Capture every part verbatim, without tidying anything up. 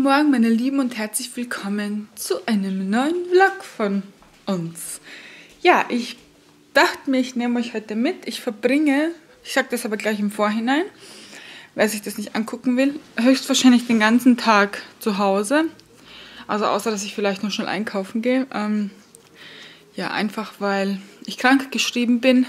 Morgen, meine Lieben, und herzlich willkommen zu einem neuen Vlog von uns. Ja, ich dachte mir, ich nehme euch heute mit. Ich verbringe, ich sage das aber gleich im Vorhinein, wer sich das nicht angucken will, höchstwahrscheinlich den ganzen Tag zu Hause. Also außer, dass ich vielleicht noch schnell einkaufen gehe. Ähm, ja, einfach weil ich krank geschrieben bin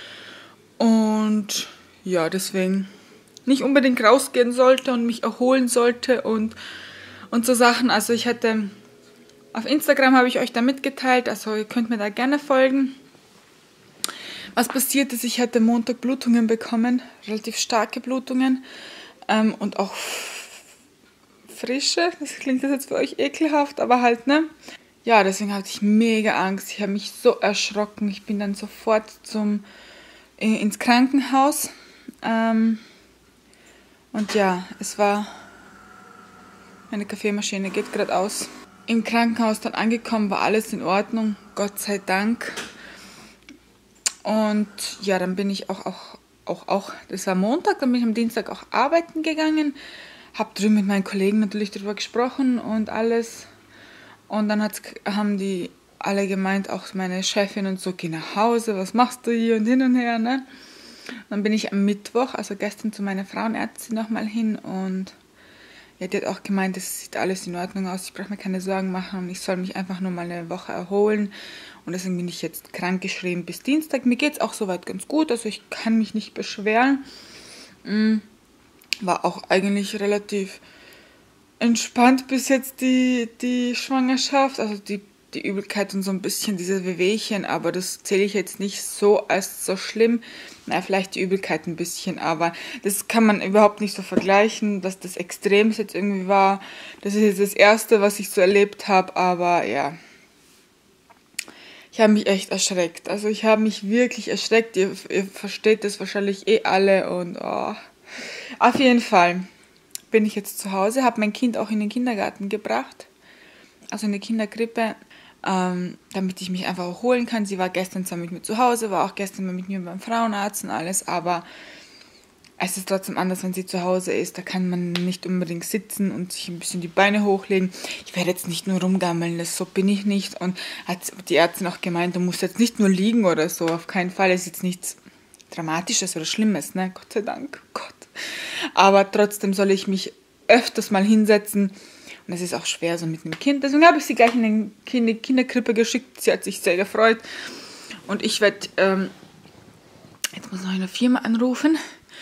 und ja, deswegen nicht unbedingt rausgehen sollte und mich erholen sollte und, und so Sachen. Also ich hatte, auf Instagram habe ich euch da mitgeteilt, also ihr könnt mir da gerne folgen. Was passiert ist, ich hatte Montag Blutungen bekommen, relativ starke Blutungen ähm, und auch frische. Das klingt das jetzt für euch ekelhaft, aber halt, ne? Ja, deswegen hatte ich mega Angst. Ich habe mich so erschrocken. Ich bin dann sofort zum, ins Krankenhaus. Ähm, Und ja, es war, meine Kaffeemaschine geht gerade aus. Im Krankenhaus dann angekommen, war alles in Ordnung, Gott sei Dank. Und ja, dann bin ich auch, auch, auch, auch, das war Montag, dann bin ich am Dienstag auch arbeiten gegangen. Hab drüben mit meinen Kollegen natürlich darüber gesprochen und alles. Und dann hat's, haben die alle gemeint, auch meine Chefin und so, geh nach Hause, was machst du hier und hin und her, ne? Dann bin ich am Mittwoch, also gestern, zu meiner Frauenärztin nochmal hin und ja, die hat auch gemeint, es sieht alles in Ordnung aus, ich brauche mir keine Sorgen machen und ich soll mich einfach nur mal eine Woche erholen. Und deswegen bin ich jetzt krank geschrieben bis Dienstag. Mir geht es auch soweit ganz gut, also ich kann mich nicht beschweren. War auch eigentlich relativ entspannt bis jetzt die, die Schwangerschaft, also die die Übelkeit und so ein bisschen diese Wehwehchen, aber das zähle ich jetzt nicht so als so schlimm. Na, vielleicht die Übelkeit ein bisschen, aber das kann man überhaupt nicht so vergleichen, dass das extrem jetzt irgendwie war. Das ist jetzt das Erste, was ich so erlebt habe, aber ja. Ich habe mich echt erschreckt. Also ich habe mich wirklich erschreckt. Ihr, ihr versteht das wahrscheinlich eh alle und oh. Auf jeden Fall bin ich jetzt zu Hause, habe mein Kind auch in den Kindergarten gebracht, also in die Kinderkrippe. Ähm, damit ich mich einfach erholen kann. Sie war gestern zwar mit mir zu Hause, war auch gestern mal mit mir beim Frauenarzt und alles, aber es ist trotzdem anders, wenn sie zu Hause ist. Da kann man nicht unbedingt sitzen und sich ein bisschen die Beine hochlegen. Ich werde jetzt nicht nur rumgammeln, das so bin ich nicht. Und hat die Ärztin auch gemeint, du musst jetzt nicht nur liegen oder so, auf keinen Fall. Es ist jetzt nichts Dramatisches oder Schlimmes, ne? Gott sei Dank, Gott. Aber trotzdem soll ich mich öfters mal hinsetzen. Und es ist auch schwer so mit einem Kind. Deswegen habe ich sie gleich in die Kinderkrippe geschickt. Sie hat sich sehr gefreut. Und ich werde, ähm, jetzt muss ich noch eine Firma anrufen.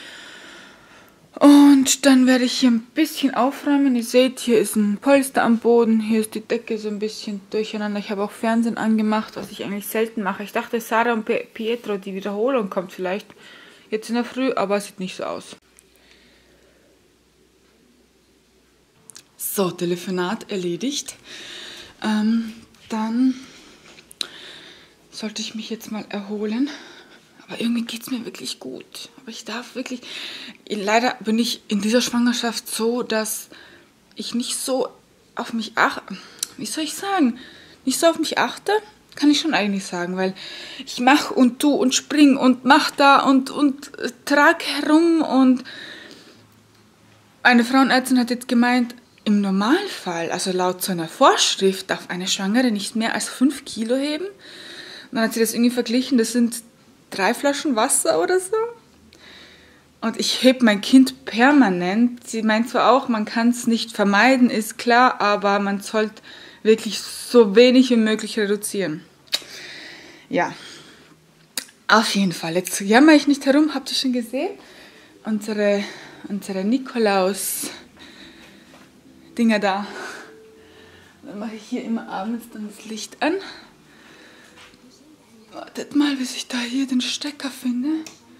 Und dann werde ich hier ein bisschen aufräumen. Ihr seht, hier ist ein Polster am Boden. Hier ist die Decke so ein bisschen durcheinander. Ich habe auch Fernsehen angemacht, was ich eigentlich selten mache. Ich dachte, Sarah und Pietro, die Wiederholung kommt vielleicht jetzt in der Früh, aber es sieht nicht so aus. So, Telefonat erledigt. Ähm, dann sollte ich mich jetzt mal erholen. Aber irgendwie geht es mir wirklich gut. Aber ich darf wirklich... Leider bin ich in dieser Schwangerschaft so, dass ich nicht so auf mich achte. Wie soll ich sagen? Nicht so auf mich achte? Kann ich schon eigentlich sagen, weil ich mache und tu und spring und mach da und, und trag herum. Und eine Frauenärztin hat jetzt gemeint, im Normalfall, also laut so einer Vorschrift, darf eine Schwangere nicht mehr als fünf Kilo heben. Und dann hat sie das irgendwie verglichen, das sind drei Flaschen Wasser oder so. Und ich hebe mein Kind permanent. Sie meint zwar auch, man kann es nicht vermeiden, ist klar, aber man sollte wirklich so wenig wie möglich reduzieren. Ja, auf jeden Fall. Jetzt jammer ich nicht herum, habt ihr schon gesehen? Unsere, unsere Nikolaus... Dinger da. Dann mache ich hier immer abends dann das Licht an. Wartet mal, bis ich da hier den Stecker finde.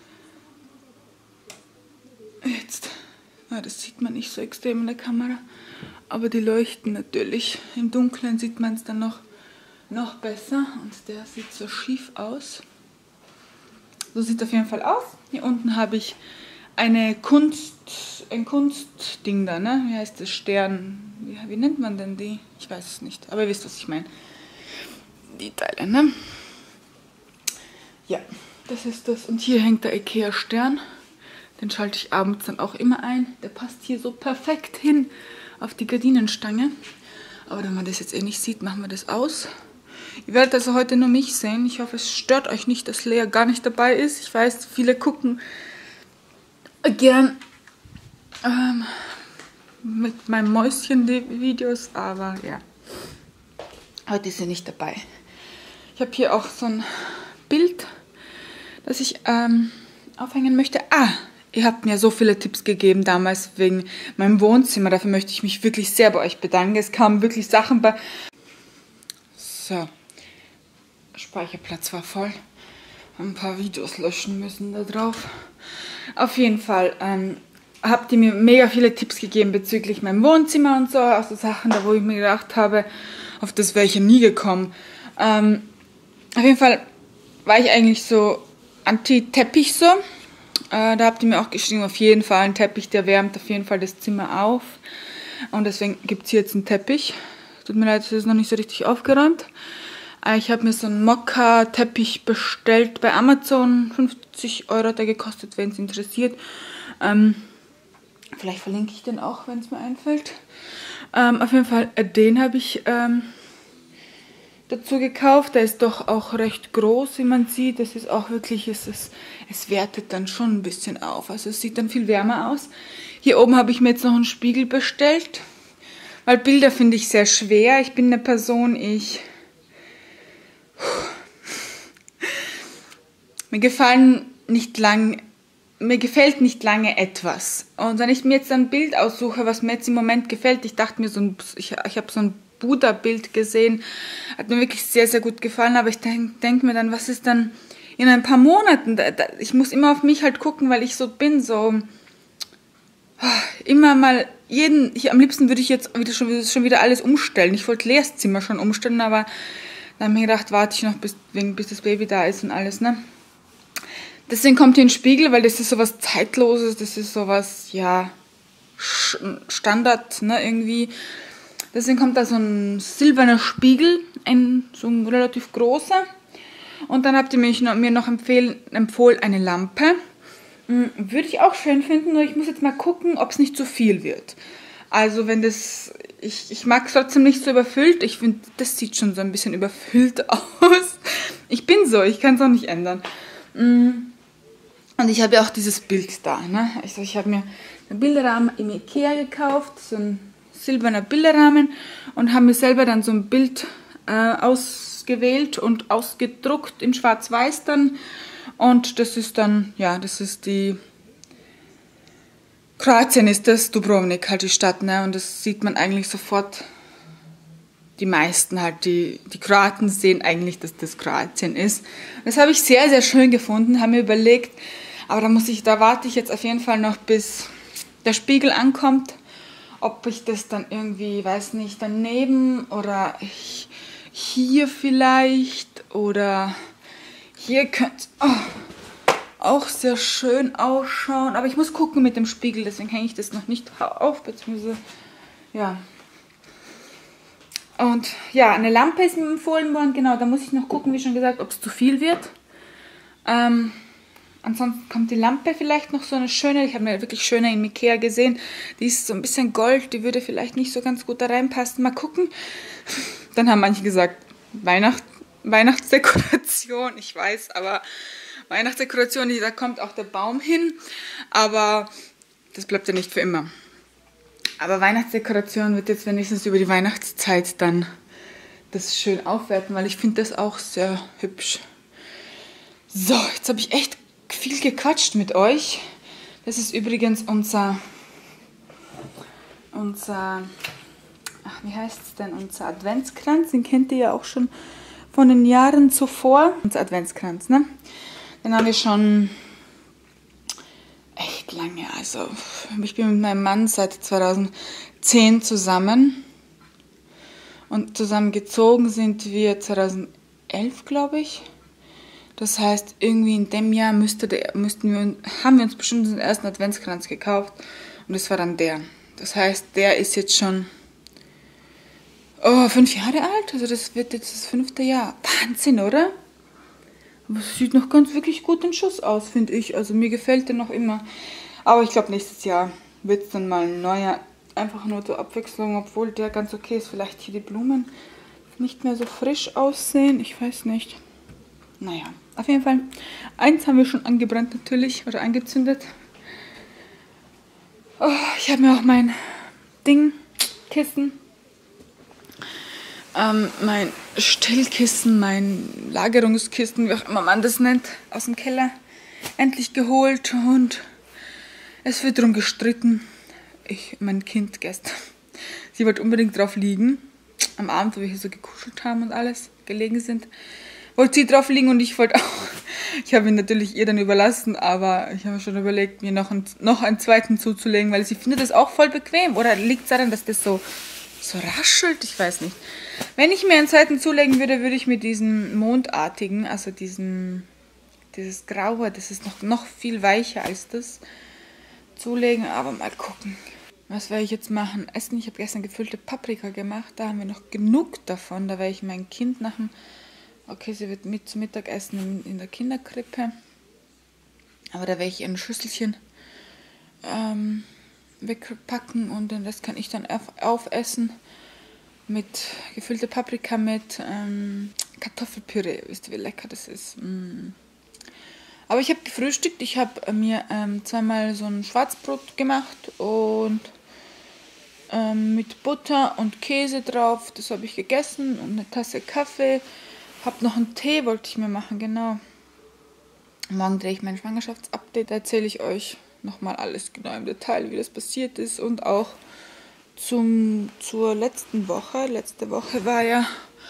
Jetzt. Ja, das sieht man nicht so extrem in der Kamera. Aber die leuchten natürlich. Im Dunkeln sieht man es dann noch, noch besser. Und der sieht so schief aus. So sieht es auf jeden Fall aus. Hier unten habe ich eine Kunst, ein Kunstding da, ne? Wie heißt das? Stern. Wie, wie nennt man denn die? Ich weiß es nicht, aber ihr wisst, was ich meine. Die Teile, ne? Ja, das ist das. Und hier hängt der Ikea-Stern. Den schalte ich abends dann auch immer ein. Der passt hier so perfekt hin. auf die Gardinenstange. Aber wenn man das jetzt eh nicht sieht, machen wir das aus. Ihr werdet also heute nur mich sehen. Ich hoffe, es stört euch nicht, dass Lea gar nicht dabei ist. Ich weiß, viele gucken gern ähm, mit meinem Mäuschen die Videos, aber ja, heute ist sie nicht dabei. Ich habe hier auch so ein Bild, das ich ähm, aufhängen möchte. Ah, ihr habt mir so viele Tipps gegeben damals wegen meinem Wohnzimmer. Dafür möchte ich mich wirklich sehr bei euch bedanken. Es kamen wirklich Sachen bei... So, Speicherplatz war voll. Ein paar Videos löschen müssen da drauf. Auf jeden Fall ähm, habt ihr mir mega viele Tipps gegeben bezüglich meinem Wohnzimmer und so. Also Sachen, da wo ich mir gedacht habe, auf das wäre ich ja nie gekommen. Ähm, auf jeden Fall war ich eigentlich so anti-Teppich so. Äh, da habt ihr mir auch geschrieben, auf jeden Fall ein Teppich, der wärmt auf jeden Fall das Zimmer auf. Und deswegen gibt es hier jetzt einen Teppich. Tut mir leid, das ist noch nicht so richtig aufgeräumt. Ich habe mir so einen Mokka-Teppich bestellt bei Amazon. fünfzig Euro hat der gekostet, wenn es interessiert. Ähm, vielleicht verlinke ich den auch, wenn es mir einfällt. Ähm, auf jeden Fall, äh, den habe ich ähm, dazu gekauft. Der ist doch auch recht groß, wie man sieht. Das ist auch wirklich, es, ist, es wertet dann schon ein bisschen auf. Also es sieht dann viel wärmer aus. Hier oben habe ich mir jetzt noch einen Spiegel bestellt. Weil Bilder finde ich sehr schwer. Ich bin eine Person, ich... Mir gefallen nicht lang, mir gefällt nicht lange etwas. Und wenn ich mir jetzt ein Bild aussuche, was mir jetzt im Moment gefällt, ich dachte mir, so ein, ich, ich habe so ein Buddha-Bild gesehen, hat mir wirklich sehr, sehr gut gefallen, aber ich denke denk mir dann, was ist dann in ein paar Monaten? Da, da, ich muss immer auf mich halt gucken, weil ich so bin, so immer mal jeden, ich, am liebsten würde ich jetzt wieder schon, schon wieder alles umstellen. Ich wollte Leas Zimmer schon umstellen, aber dann habe ich mir gedacht, warte ich noch, bis, bis das Baby da ist und alles, ne? Deswegen kommt hier ein Spiegel, weil das ist sowas Zeitloses, das ist sowas, ja, Standard, ne, irgendwie. Deswegen kommt da so ein silberner Spiegel, ein, so ein relativ großer. Und dann habt ihr mich noch, mir noch empfehlen, empfohlen eine Lampe. Würde ich auch schön finden, nur ich muss jetzt mal gucken, ob es nicht zu viel wird. Also wenn das, ich, ich mag es trotzdem nicht so überfüllt. Ich finde, das sieht schon so ein bisschen überfüllt aus. Ich bin so, ich kann es auch nicht ändern. Und ich habe ja auch dieses Bild da. Ne? Also ich habe mir einen Bilderrahmen im Ikea gekauft, so ein silberner Bilderrahmen, und habe mir selber dann so ein Bild äh, ausgewählt und ausgedruckt in Schwarz-Weiß dann. Und das ist dann, ja, das ist die... Kroatien ist das, Dubrovnik, halt die Stadt, ne? Und das sieht man eigentlich sofort, die meisten halt, die, die Kroaten sehen eigentlich, dass das Kroatien ist. Das habe ich sehr, sehr schön gefunden, habe mir überlegt, aber da muss ich, da warte ich jetzt auf jeden Fall noch, bis der Spiegel ankommt, ob ich das dann irgendwie, weiß nicht, daneben oder ich, hier vielleicht oder hier könnte... Oh. Auch sehr schön ausschauen, aber ich muss gucken mit dem Spiegel, deswegen hänge ich das noch nicht auf, beziehungsweise, ja. Und ja, eine Lampe ist mir empfohlen worden, genau, da muss ich noch gucken, wie schon gesagt, ob es zu viel wird. Ähm, ansonsten kommt die Lampe vielleicht noch so eine schöne, ich habe mir wirklich schöne in Ikea gesehen, die ist so ein bisschen Gold, die würde vielleicht nicht so ganz gut da reinpassen, mal gucken. Dann haben manche gesagt, Weihnacht, Weihnachtsdekoration, ich weiß, aber... Weihnachtsdekoration, da kommt auch der Baum hin, aber das bleibt ja nicht für immer. Aber Weihnachtsdekoration wird jetzt wenigstens über die Weihnachtszeit dann das schön aufwerten, weil ich finde das auch sehr hübsch. So, jetzt habe ich echt viel gequatscht mit euch. Das ist übrigens unser, unser, ach, wie heißt es denn, unser Adventskranz, den kennt ihr ja auch schon von den Jahren zuvor. Unser Adventskranz, ne? Den haben wir schon echt lange, also ich bin mit meinem Mann seit zweitausendzehn zusammen und zusammengezogen sind wir zweitausendelf, glaube ich. Das heißt, irgendwie in dem Jahr müsste der, müssten wir, haben wir uns bestimmt den ersten Adventskranz gekauft und das war dann der. Das heißt, der ist jetzt schon oh, fünf Jahre alt, also das wird jetzt das fünfte Jahr. Wahnsinn, oder? Aber es sieht noch ganz wirklich gut in Schuss aus, finde ich. Also mir gefällt der noch immer. Aber ich glaube, nächstes Jahr wird es dann mal ein neuer Einfach nur zur Abwechslung, obwohl der ganz okay ist. Vielleicht hier die Blumen nicht mehr so frisch aussehen. Ich weiß nicht. Naja, auf jeden Fall. Eins haben wir schon angebrannt natürlich oder angezündet. Oh, ich habe mir auch mein Ding, Kissen, ähm, mein Stellkissen, mein Lagerungskissen, wie auch immer man das nennt, aus dem Keller endlich geholt und es wird drum gestritten. Ich, mein Kind gestern, sie wollte unbedingt drauf liegen. Am Abend, wo wir hier so gekuschelt haben und alles, gelegen sind, wollte sie drauf liegen und ich wollte auch. Ich habe ihn natürlich ihr dann überlassen, aber ich habe mir schon überlegt, mir noch einen, noch einen zweiten zuzulegen, weil sie findet das auch voll bequem. Oder liegt es daran, dass das so, so raschelt? Ich weiß nicht. Wenn ich mir einen zweiten zulegen würde, würde ich mir diesen mondartigen, also diesen, dieses Graue, das ist noch, noch viel weicher als das, zulegen. Aber mal gucken. Was werde ich jetzt machen? Essen. Ich habe gestern gefüllte Paprika gemacht. Da haben wir noch genug davon. Da werde ich mein Kind nach dem... Okay, sie wird mit zum Mittagessen in, in der Kinderkrippe. Aber da werde ich ihr ein Schüsselchen ähm, wegpacken und den Rest kann ich dann auf, aufessen. Mit gefüllte Paprika mit ähm, Kartoffelpüree. Wisst ihr, wie lecker das ist? Mm. Aber ich habe gefrühstückt. Ich habe mir ähm, zweimal so ein Schwarzbrot gemacht und ähm, mit Butter und Käse drauf. Das habe ich gegessen und eine Tasse Kaffee. Hab noch einen Tee, wollte ich mir machen, genau. Morgen drehe ich mein Schwangerschaftsupdate. Da erzähle ich euch nochmal alles genau im Detail, wie das passiert ist. Und auch zum, zur letzten Woche. Letzte Woche war ja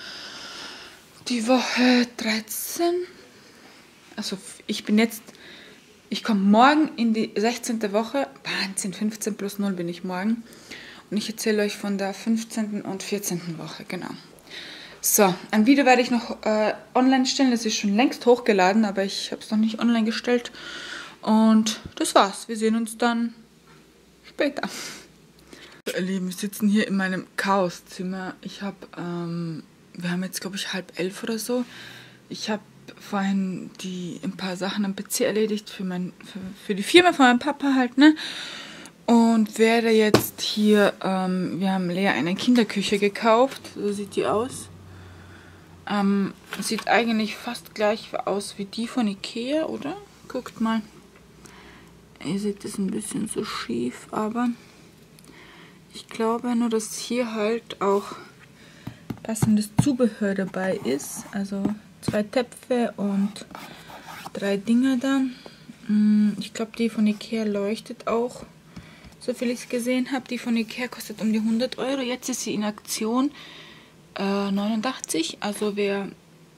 die Woche dreizehn. Also ich bin jetzt, ich komme morgen in die sechzehnte Woche. Wahnsinn, fünfzehn plus null bin ich morgen. Und ich erzähle euch von der fünfzehnten und vierzehnten Woche, genau. So, ein Video werde ich noch äh, online stellen. Das ist schon längst hochgeladen, aber ich habe es noch nicht online gestellt. Und das war's. Wir sehen uns dann später. So, ihr Lieben, wir sitzen hier in meinem Chaoszimmer. Ich habe, ähm, wir haben jetzt glaube ich halb elf oder so. Ich habe vorhin die ein paar Sachen am P C erledigt für, mein, für, für die Firma von meinem Papa halt, ne? Und werde jetzt hier, ähm, wir haben Lea eine Kinderküche gekauft. So sieht die aus. Ähm, sieht eigentlich fast gleich aus wie die von Ikea, oder? Guckt mal. Ihr seht es ein bisschen so schief, aber ich glaube nur, dass hier halt auch passendes Zubehör dabei ist. Also zwei Töpfe und drei Dinger da. Ich glaube, die von Ikea leuchtet auch, so viel ich es gesehen habe. Die von Ikea kostet um die hundert Euro. Jetzt ist sie in Aktion. neunundachtzig, also wer,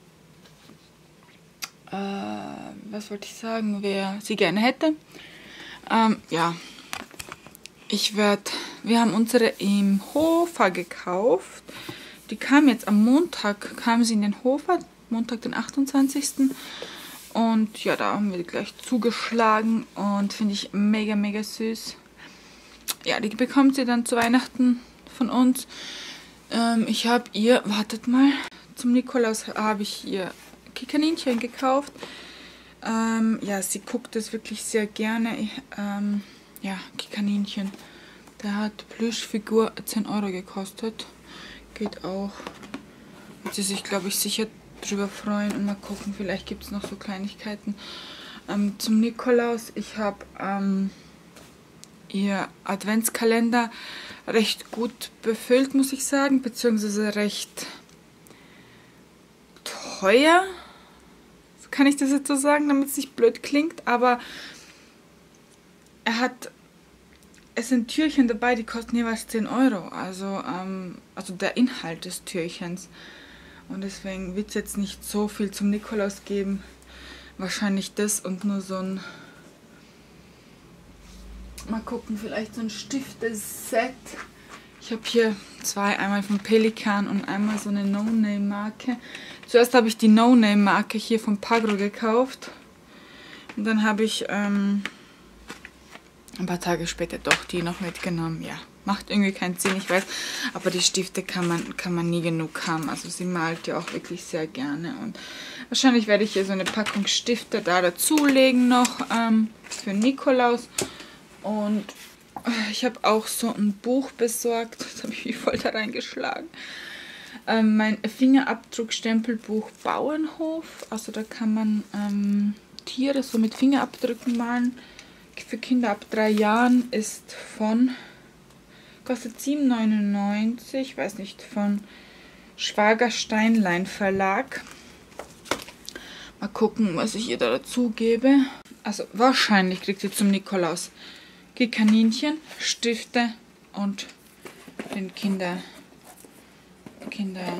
äh, was wollte ich sagen, wer sie gerne hätte, ähm, ja, ich werde, wir haben unsere im Hofer gekauft, die kam jetzt am Montag, kam sie in den Hofer, Montag den achtundzwanzigsten und ja, da haben wir gleich zugeschlagen und finde ich mega, mega süß. Ja, die bekommt sie dann zu Weihnachten von uns. Ich habe ihr, wartet mal, zum Nikolaus habe ich ihr Kaninchen gekauft. Ähm, ja, sie guckt das wirklich sehr gerne. Ich, ähm, ja, Kaninchen. Der hat Plüschfigur zehn Euro gekostet. Geht auch. Wird sie sich, glaube ich, sicher drüber freuen. Und mal gucken, vielleicht gibt es noch so Kleinigkeiten. Ähm, zum Nikolaus, ich habe ähm, ihr Adventskalender recht gut befüllt, muss ich sagen, beziehungsweise recht teuer. Kann ich das jetzt so sagen, damit es nicht blöd klingt, aber er hat, es sind Türchen dabei, die kosten jeweils zehn Euro, also, ähm, also der Inhalt des Türchens. Und deswegen wird es jetzt nicht so viel zum Nikolaus geben. Wahrscheinlich das und nur so ein, mal gucken, vielleicht so ein Stifteset. Ich habe hier zwei, einmal von Pelikan und einmal so eine No-Name-Marke. Zuerst habe ich die No-Name-Marke hier von Pagro gekauft. Und dann habe ich ähm, ein paar Tage später doch die noch mitgenommen. Ja, macht irgendwie keinen Sinn, ich weiß. Aber die Stifte kann man, kann man nie genug haben. Also sie malt ja auch wirklich sehr gerne. Und wahrscheinlich werde ich hier so eine Packung Stifte da dazulegen noch ähm, für Nikolaus. Und Ich habe auch so ein Buch besorgt. Das habe ich wie voll da reingeschlagen. Ähm, mein Fingerabdruckstempelbuch Bauernhof. Also da kann man ähm, Tiere so mit Fingerabdrücken malen. Für Kinder ab drei Jahren ist von, kostet sieben neunundneunzig, weiß nicht, von Schwager Steinlein Verlag. Mal gucken, was ich ihr da dazu gebe. Also wahrscheinlich kriegt ihr zum Nikolaus Kaninchen, Stifte und den Kinder, Kinder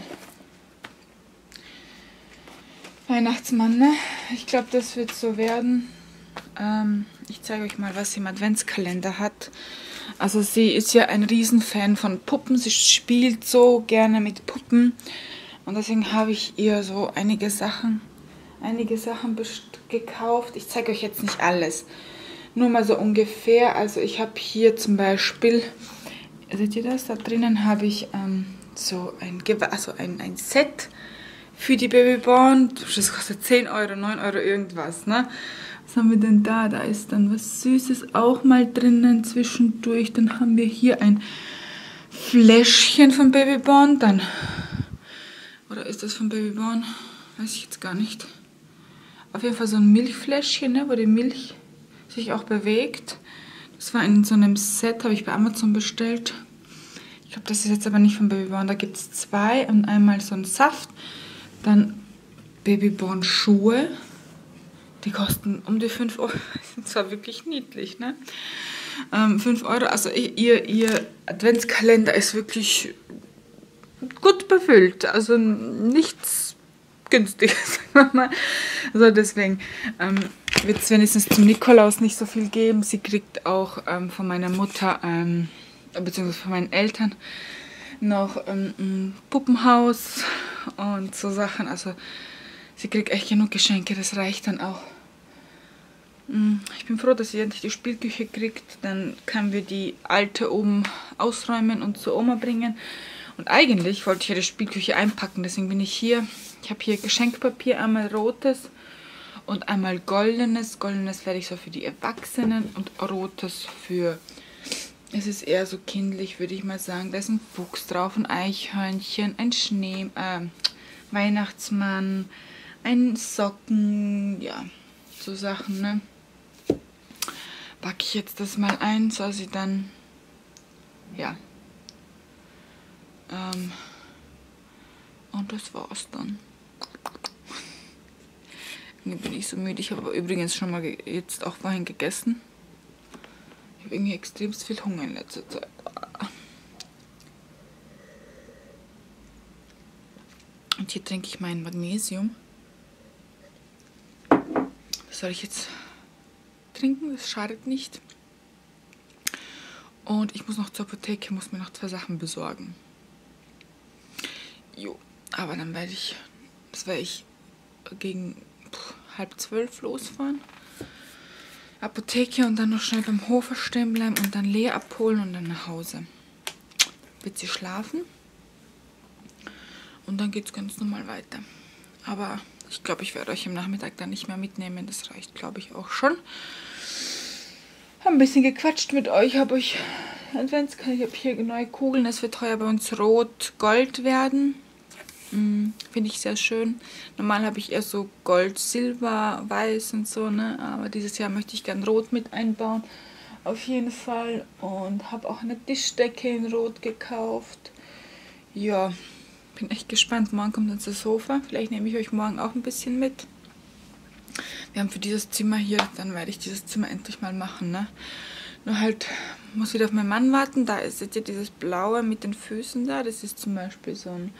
Weihnachtsmann, ne? Ich glaube, das wird so werden. Ähm, ich zeige euch mal, was sie im Adventskalender hat. Also sie ist ja ein Riesenfan von Puppen. Sie spielt so gerne mit Puppen. Und deswegen habe ich ihr so einige Sachen, einige Sachen gekauft. Ich zeige euch jetzt nicht alles. Nur mal so ungefähr. Also ich habe hier zum Beispiel, seht ihr das? Da drinnen habe ich ähm, so ein, also ein, ein Set für die Babyborn. Das kostet zehn Euro, neun Euro irgendwas, ne? Was haben wir denn da? Da ist dann was Süßes auch mal drinnen zwischendurch. Dann haben wir hier ein Fläschchen von Babyborn. Dann, oder ist das von Babyborn? Weiß ich jetzt gar nicht. Auf jeden Fall so ein Milchfläschchen, ne, wo die Milch sich auch bewegt. Das war in so einem Set, habe ich bei Amazon bestellt. Ich glaube, das ist jetzt aber nicht von Babyborn. Da gibt es zwei und einmal so einen Saft. Dann Babyborn Schuhe. Die kosten um die fünf Euro. Das war wirklich niedlich, ne? Ähm, fünf Euro. Also ihr, ihr Adventskalender ist wirklich gut befüllt. Also nichts Günstiges, sagen wir mal. Also deswegen ähm, wird es wenigstens zum Nikolaus nicht so viel geben. Sie kriegt auch ähm, von meiner Mutter, ähm, beziehungsweise von meinen Eltern, noch ähm, ein Puppenhaus und so Sachen. Also sie kriegt echt genug Geschenke, das reicht dann auch. Ich bin froh, dass sie endlich die Spielküche kriegt. Dann können wir die alte oben ausräumen und zur Oma bringen. Und eigentlich wollte ich ja die Spielküche einpacken, deswegen bin ich hier. Ich habe hier Geschenkpapier, einmal rotes und einmal goldenes. Goldenes werde ich so für die Erwachsenen und rotes für... Es ist eher so kindlich, würde ich mal sagen. Da ist ein Fuchs drauf, ein Eichhörnchen, ein Schnee, äh, Weihnachtsmann, ein Socken, ja, so Sachen, ne? Packe ich jetzt das mal ein, soll sie dann, ja. Ähm, und das war's dann. Irgendwie bin ich so müde. Ich habe aber übrigens schon mal jetzt auch vorhin gegessen. Ich habe irgendwie extremst viel Hunger in letzter Zeit. Und hier trinke ich mein Magnesium. Das soll ich jetzt trinken, das schadet nicht. Und ich muss noch zur Apotheke, muss mir noch zwei Sachen besorgen. Jo, aber dann werde ich, das werde ich gegen pff, halb zwölf losfahren. Apotheke und dann noch schnell beim Hofer stehen bleiben und dann Lea abholen und dann nach Hause. Wird sie schlafen und dann geht es ganz normal weiter. Aber ich glaube, ich werde euch am Nachmittag dann nicht mehr mitnehmen. Das reicht, glaube ich, auch schon. Habe ein bisschen gequatscht mit euch. Habe euch Adventskalender. Ich habe hier neue Kugeln. Es wird heuer bei uns Rot-Gold werden. Hm, finde ich sehr schön. Normal habe ich eher so Gold, Silber, Weiß und so, ne? Aber dieses Jahr möchte ich gern Rot mit einbauen. Auf jeden Fall. Und habe auch eine Tischdecke in Rot gekauft. Ja, bin echt gespannt. Morgen kommt unser Sofa. Vielleicht nehme ich euch morgen auch ein bisschen mit. Wir haben für dieses Zimmer hier, dann werde ich dieses Zimmer endlich mal machen, ne? Nur halt, muss wieder auf meinen Mann warten. Da ist jetzt dieses Blaue mit den Füßen da. Das ist zum Beispiel so ein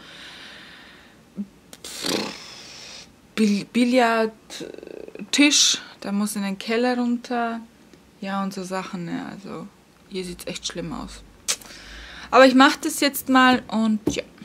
Billardtisch. Da muss in den Keller runter. Ja, und so Sachen, ne? Also hier sieht es echt schlimm aus. Aber ich mache das jetzt mal und ja.